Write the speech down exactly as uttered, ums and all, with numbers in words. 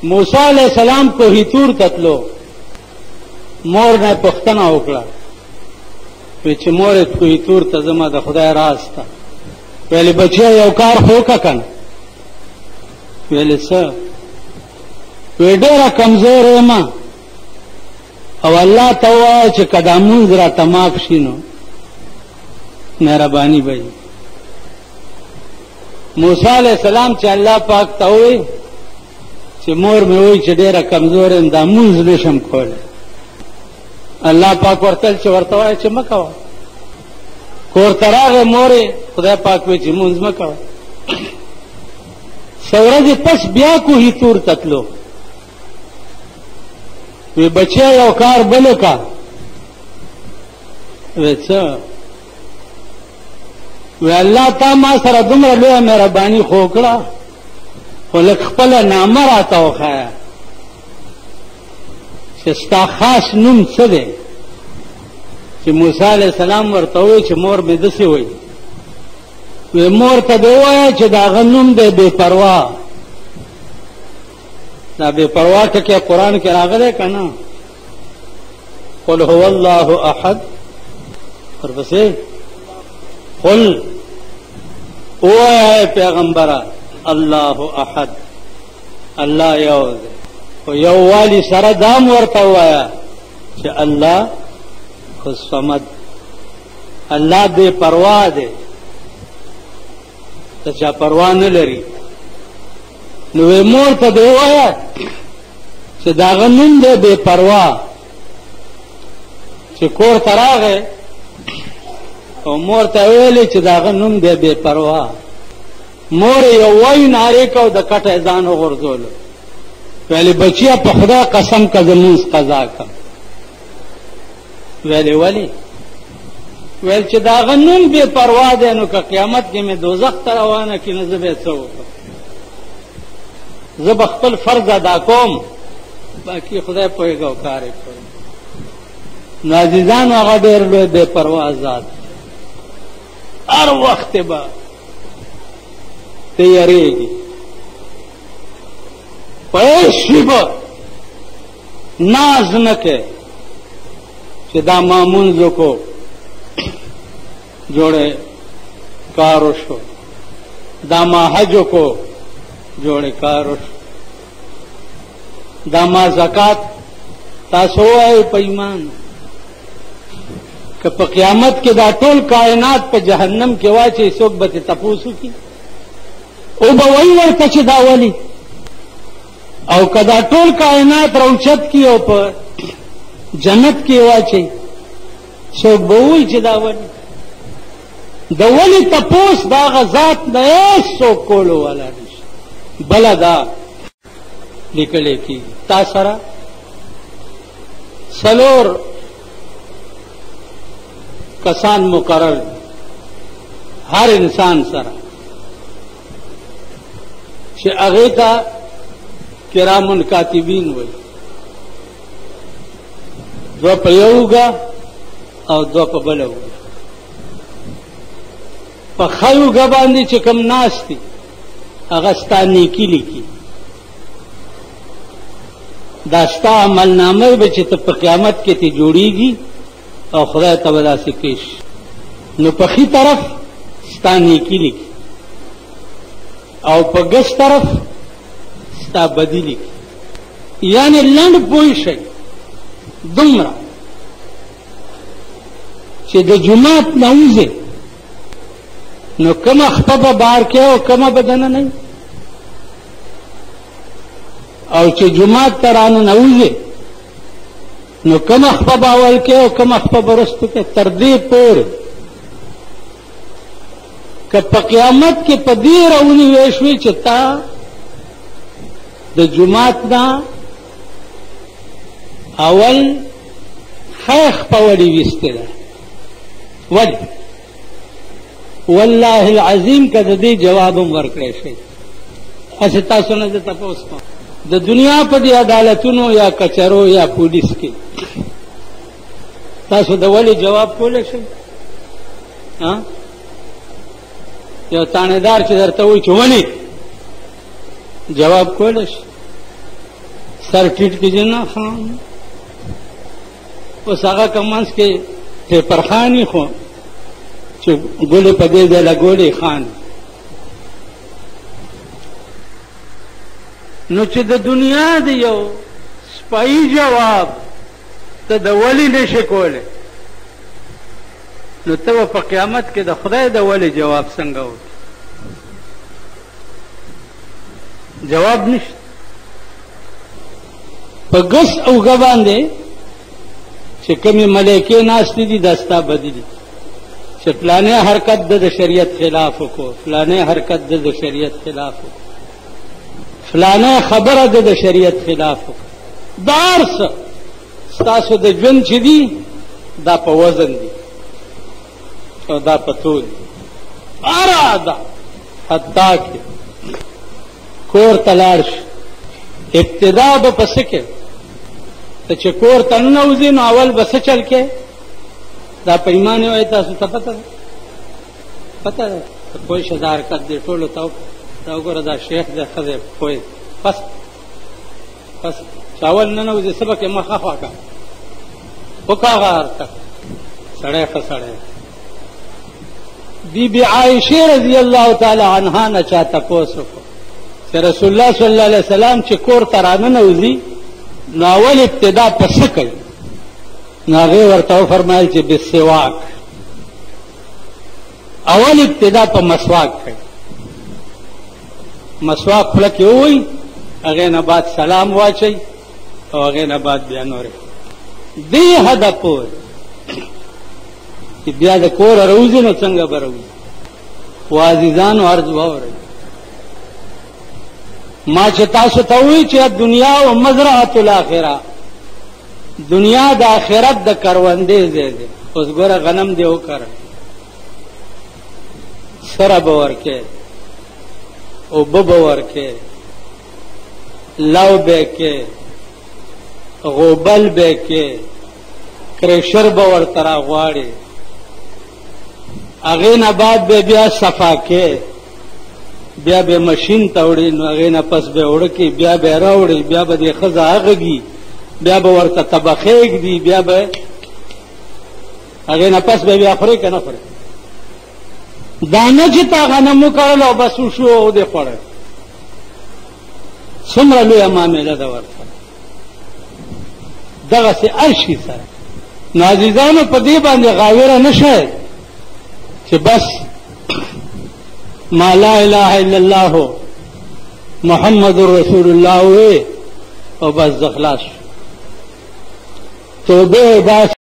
موسی علیہ السلام کوهی تور تتلو مور نه پښتنه وکړه چې مور کوهی تور ته زما د خدای راز ته ویلې بچیا یو کار خو وکړه کنه ویلې څه وی ډېره کمزور یم او الله ته ووایه چې که دا مونځ راته معاف شي نو مهرباني به وي موسی علیہ السلام چې الله پاک ته ووی چې مور مې وایي چې ډېره کمزور یم دا مونځ نشم کولی الله پاک ورته چې ورته وایه چې مه کوه کور ته راغی مورې خدای پاک وایي چې مونځ مه کوه څه ورځې پس بیا کوهي تور ته تلو وی بچیا یو کار بل وکړه وی څه وی الله تا ما سره دومره لویه مهرباني خو وکړه خو لږ خپله نامه راته وښایه چې ستا خاص نوم څه دی چې موسی علیه السلام ورته ووایي چې مور مې داسې وایي وی مور ته دې ووایه چې د هغه نوم دی بې پروا دا بے پروا ټکی قرآن کې راغلی که نه قل هو الله احد ورپسې قل ووایه پیغمبره الله احد الله یو دی خو یو والي سره دام ورته ووایه چې الله الصمد الله بے پروا دی ته چا پروا نه لري نو مور ته دی ووایه چې د هغه نوم دی بې پروا چې کور ته راغی او مور ته ویلې چې د هغه نوم دی بې پروا مور یې یو وایي نارې کو د کټه یې ځان وغورځولو ویلې بچیه په خدای قسم که زه لمونځ قضا کړم ویلې ولې ویل چې د هغه نوم بې پروا دی نو که قیامت کې مې دوزخ ته روانه کړي نو زه به یې څه وکړم زه به خپل فرض ادا کوم باقي خدای پوهېږي او کار یې کوي نو عزیزانو هغه ډېر لوی بې پروا ذات هر وخت به ته یریږي په هېڅ شي به ناز نه کوې چې دا ما مونځ وکړو جوړې کار وشو دا ما حج وکړو جوړې کار وشو دا ما زکات تاسو وایئ په ایمان که په قیامت کې دا ټول کائنات په جهنم کې واچي څوک به ترې تپوس وکړي او به وایي ورته چې دا ولې او که دا ټول کائنات راوچت کړي او په جنت کې واچي څوک به وایي چې دا ولې د ولې تپوس د هغه ذات نه هېڅ څوک کولو والا نشي بله دا لیکلی کېږي تا سره څلور کسان مقرر هر انسان سره چې هغې ته کرام کاتبین وایي دوه په یو اوږه او دوه په بله اوږه په ښه اوږه باندې چې کوم ناست دي هغه ستا نیکي لیکي دا ستا عملنامه به چې ته په قیامت کې ته جوړیږي او خدای ته به داسې پیش نو په ښي طرف ستا نیکي لیکي او په ګس طرف ستا بدي لیکي یعنې لنډ پوه شئ دومره چې د جومات نه وځې نو کومه خپه به بار کې او کومه به دننه نه او چې جومات ته راننوځې نو کومه خپه به اول کې او کومه خپه به وروستو کې تر دې پورې که په قیامت کې په دې راونیوې شوې چې تا د جومات نه اول ښه خپه ولې ویستې ده ولې والله العظیم که د دې جواب هم ورکړی شي هسې تاسو نه زه تپوس کوم د دنیا په دې عدالتونو یا کچرو یا پولیس کې تاسو د ولې جواب کولی شئ یو تانیدار چې درته وایي چې ولې جواب کولی شي سر ټیټ کې جنا خان اوس هغه کمانس کې پرخانی خو چې ګولې په دې ځای له ګولې خان نو چې د دنیا د یو سپایي جواب ته د ولی نشي کولی نو ته په قیامت کې د خدای د ولی جواب څنګه وکړي جواب نشته په ګس او ګ باندې چې کومې ملایکې ناستې دي دا ستا بدي دي چې فلانې حرکت د شریعت خلاف وکړو فلانې حرکت د شریعت خلاف وکړو فلانه خبره ده د شریعت خلاف دا ارس ستاسو د ژوند چې دي دا په وزن دي او دا په طول اراده حتی کې کور ته لاړ شي ابتدا به په څه کې ته چې کور ته ننوځې نو اول به څه چل کې دا په ایمان وایي تاسو ته پته ده پته ده کوئی شه دا حرکت دی ټولو ته دا وګوره دا شیخ دی ښځې پوه پس پس چې اول ننوځې څه به کې مخه خوا کړه وکړه هغه حرکت سړی ښه سړی بی بی عائشې رضی الله تعالی عنها نه چا تپوس وکړو چې رسول الله صلی الله علیه وسلم چې کور ته راننوځي نو اول ابتدا په څه کوي نو هغې ورته وفرمایل چې بسواک اول ابتدا په مسواک کوي مسواک خوله کې ووایي هغې نه بعد سلام واچوي او هغې نه بعد بیا نورې دې حده پورې چې بیا د کوره راوځي نو څنګه به راوځي خو عزیزانو عرض واورئ ما چې تاسو ته ووایي چې دنیا او مزرعة الاخره دنیا د آخرت د کروندې ځای دی اوس ګوره غنم دې وکره سره به ورکې اوبه به ورکې لو به کې غوبل به کې کریشر به ورته راغواړي هغې نه بعد به بیا صفا کې بیا به ماشین ته وړي نو هغې نه پس به اوړه کې بیا به راوړي بیا به دې ښځه هغږي بیا به ورته طبخې ږدي بیا به هغې نه پس به بیا خورې که نه خورې دا نه چې تا غنم وکرل او بس وشو او دې خوړی څومره لویه معامله ده ورسره دغسې هر شي سره نو عزیزانو په دې باندې غاوره نه شئ چې بس ما لا اله الا الله محمد رسول الله وې او بس د خلاص توبه